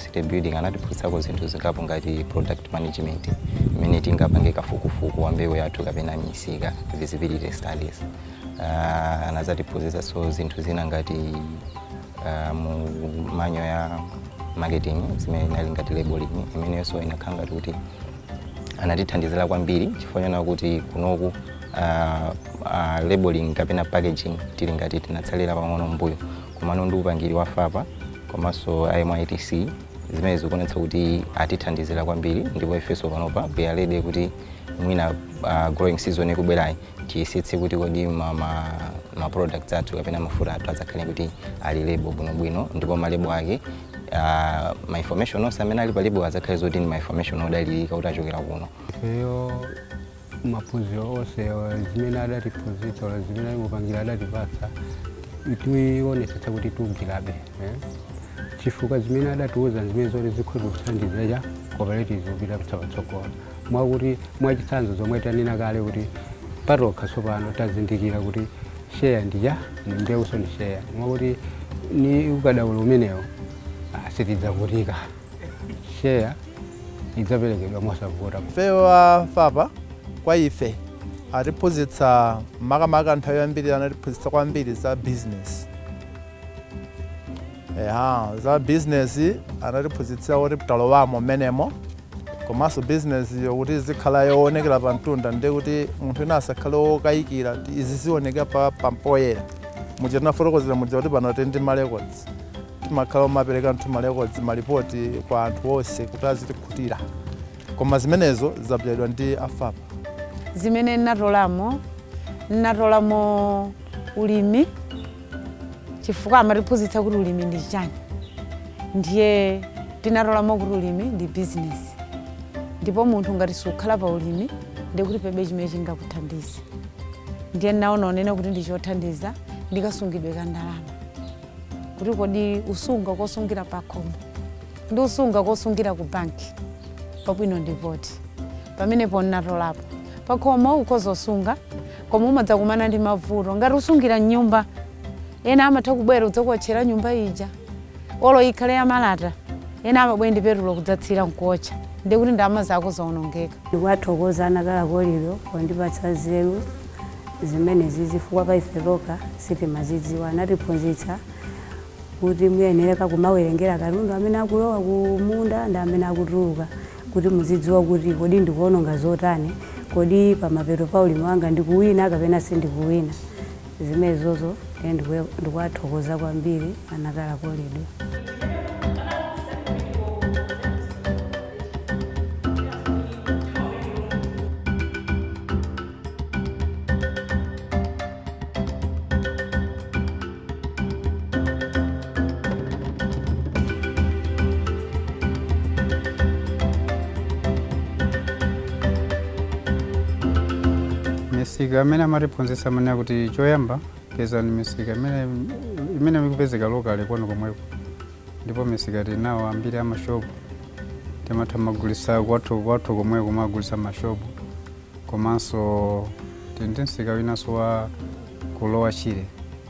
capacity building anatiphunzitsako zinthu zingapo ngati product management imene tingapange kafukufuku wa mbewu yathu kapena misika visibility studies. Anazatiphunzitsa so zinthu zina ngati mu manyo ya marketing zimene inali ngati labeling imene so inakhanga kuti anatithandizira kwambiri chifukwa kuti kunoku labeling kapena packaging tili ngati tinatsalira pang'ono mbuyo komano ndi upangiri wa FAPA komanso MITC zimene zikuonetsa kuti atithandizira kwambiri ndipo ifeso panopa we are ready kuti mwina growing season ikubwerayi tiyesetse kuti kodi ma products athu kapena mafuta athu adzakhale kuti ali label bwinobwino ndipo malebo ake ma information onse amene ali pa label adzakhale zoti ni ma information odalirika kuti achokera kuno. Iyo maphunziro onse zimene adatiphunzitsa zimene mupangira adatipatsa tionetsetsa kuti tugwirabe chifukwa zimene adatiuza zimene zoti zikhoza kuthandizira cooperatives kupita patsogolo mwakuti mwachitsanzo zomwe tanena kale kuti patokha tsopano tazindikira kuti share ndiya mbewuso ndi share mwakuti ni ukadaulo umenewo sitidzavutika share idzaperekedwa mosavuta. Fewa FAPA kwa ife atiphunzitsa makamaka nthawi yambiri anatiphunzitsa kwambiri za business. Za business anatiphunzitsa kuti talowamo menemo komanso business yokuti zikhala yoonekera pa mtunda ndi kuti munthu ina asakhale wokayikira izi zioneka pampoyera muja tinafotokozera muja kuti pano ndi ma records timakhala mapereka nthu ma records malipoti kwa anthu onse kuti azitikhutira koma zimenezo zabjadwa ndi FAPA. Zimene natolamo ulimi chifukwa amatiphunzitsa kuti ulimi ndi chani ndiye tinatolamo kuti ulimi ndi business ndipo munthu ngati sukhala pa ulimi ndi kuti pebe chimene chingakuthandize ndiye naona kuti ndichothandiza ndikasungidwe ka ndalama kuti kodi usunga kosungira pa khomo ndi usunga kosungira ku banki pabwino ndipoti pamenepo natolapo pa khomo ukhozosunga koma umadzakumana ndi mavuto ngati usungira nyumba ena amatha kubwera udzakuotchera nyumba ija olo ikhale ya malata ena amabwera ndi petulo kudzatsira nkuotcha ndi kuti ndalama zako zaonongeka. Ndikwathokoza Nacala koliro kundipatsa nzeru zimene zizifukwa pa ife loka sitimazidziwa anatiphunzitsa kuti muyenereka kumawerengera katundu amene akulowa kumunda ndi amene akutuluka kuti muzidziwa kuti kodi ndikuononga zotani kodi pamapeto pa ulimi wanga ndikuwina kapena sindikuwina zimenezozo ndikwathokoza kwambiri Nacala koliro. Misika amene amatiphunzitsa manena kuti choyamba peza ni misika imene mikupezeka lokale kwano komweko ndipo misika tinawo ambiri amashopu timatha magulisa kwathu komweko magulisa mashopu komanso ndi msika winanso wa kulowa chire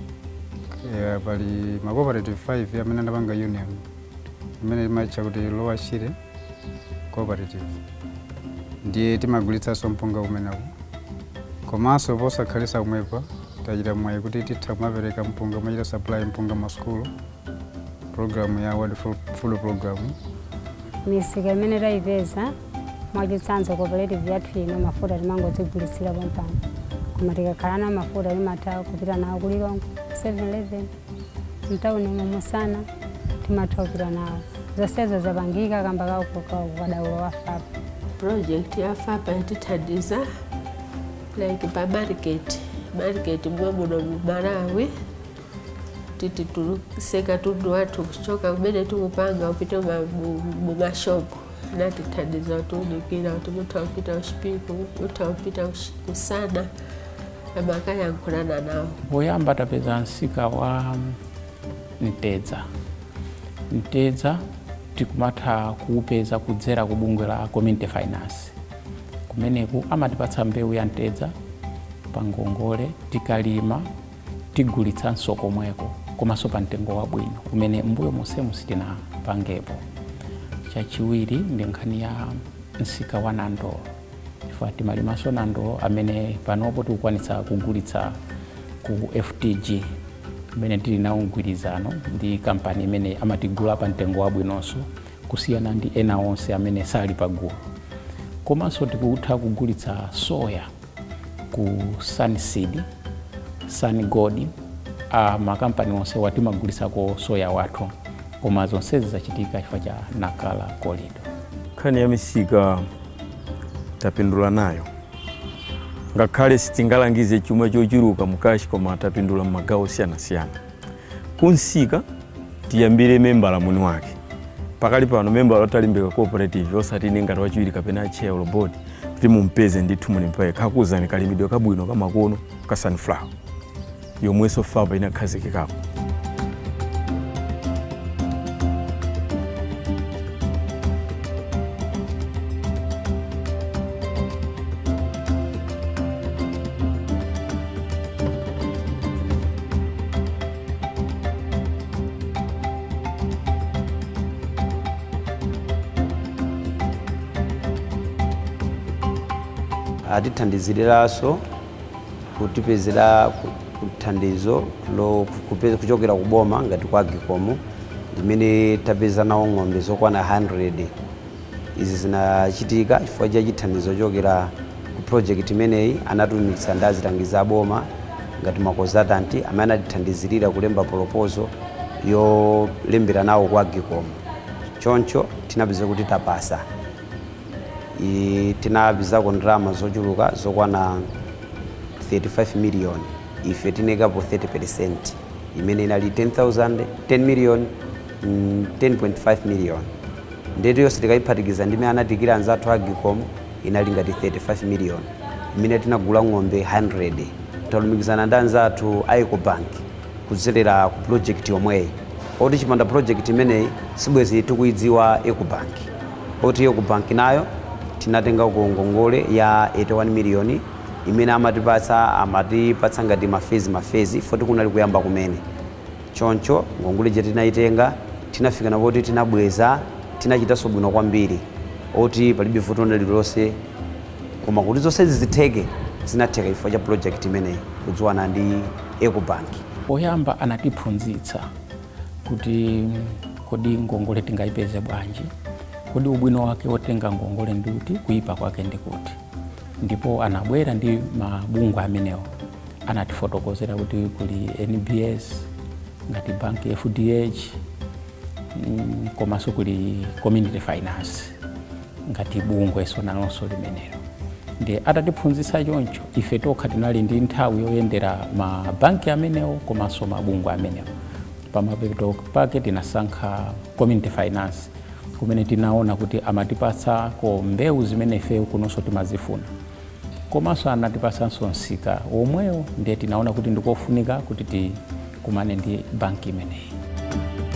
pali ma cooperative 5 amene andapanga union imene imatcha kuti lowa chire cooperative ndiye timagulitsanso mpunga umenewu komanso posakhalisa kumwepa tachita mwayi kuti titha kumapereka mpunga machita supply mpunga masukulu programu ya World Food Program. Misika imene tayipeza mwachitsanzo cooperative yathu ino mafuta timangodzigulitsira pampano koma tikakhala na mafuta timatha kupita nawo kulilongo 7-Eleven mtawuni musana timatha kupita nawo zonsezo zapangika kamba kawo kukadaulo wa FAPA. Project ya FAPA yatithandiza like pa market mwamuno Malawi titi tuluseka tundu watu kuchoka kumene tukupanga upite mu mashopu natithandiza utuunikira utumutawupita ushpiku utawupita kusana amakaya nkulana nawo. Woyamba tapeza nsika wa Ntedza tikumatha kuupeza kudzera ku bungwe la community finance kumeneku amatipatsa mbewu ya Ntedza pangongole tikalima tigulitsanso komweko komanso pa mtengo wabwino kumene mbuyo monsemu sitina pangepo chachiwiri ndi nkhani ya msika wa nandolo chifukwa timalimaso nandolo amene panopo tikukwanitsa kugulitsa ku FTG imene tili nawo mgwirizano ndi kampani imene amatigula pa mtengo wabwinonso kusiyana ndi ena onse amene sali pagulu. Komanso tikutha kugulitsa soya ku Sunseed, Sungold, makampani onse watimagulitsako soya wathu, koma zonsezi zachitika chifukwa cha Nacala corridor. Nkhani ya misika tapindula nayo, ngakhale sitingalangize chuma chochuluka mukashi, koma tapindula m'magawo siyana-siyana. Kunsika tiyambire membala muni wake. Pakali pano membala otalimbika cooperative osati ngati wachiwiri kapena chair or board kuti mumpeze ndithu muli mpaye kakuzani kalimidwe kabwino kamakono ka sunflower yomweso FAPA inakhazikikapo. Atithandiziraso kutipezera kuthandizo kuchokera kuboma ngati kwa agikomo imene tapeza nawo ng'ombe zokwana 100. Izi zinachitika chifukwa cha chithandizo chokera ku project imeneyi anatumitsa ndi azilangiza boma ngati makonsultant amene atithandizirira kulemba proposal yolembera nawo kwa agikomo. Choncho tinapeza kuti tapasa. Tinapezako ndalama zochuluka zokwana 35 million, ife tinekapo 30%, imene inali 10 million, 10.5 million. Ndeto yonse tikayiphatikiza ndimene anatikira anzathu agikomo inali ngati 35 million, imene tinagula ng'ombe 100. Talumikizana ndi anzathu a Ecobank kudzera ku project yomweyi. Oti chipanda project imeneyi sibwezi tikuyidziwa Ecobank. Oti Ecobank nayo tinatenga ngongole ya 81 million imene amatipatsa ngati mafezi foti kunali kuyamba kumene. Choncho ngongole je tinayitenga tinafika napoti tinabweza tinachitaso bwino kwambiri oti palibe vuto lililonse, koma kuti zonse zitheke zinatheka chifukwa cha project imeneyi kudziwana ndi Ecobank. Oyamba anatiphunzitsa kuti kodi ngongole tingayipeze bwanji, kodi ubwino wake wotenga ngongole ndi kuti kuipa kwake ndi kuti. Ndipo anabwera ndi mabungwe amenewo anatifotokozera kuti kuli NBS ngati bank FDH komanso kuli community finance ngati bungwe sonalonso limenelo. Ndi atatiphunzitsa choncho ife tokha tinali ndi nthawi yoyendera mabanki amenewo komanso mabungwe amenewo. Pamapeto pake tinasankha community finance kumene tinaona kuti amatipatsa ko mbewu zimene ife kunonso timazifuna, komanso anatipatsanso msika omwewo. Ndiye tinaona kuti ndikofunika kuti tikumane ndi banki imeneyi.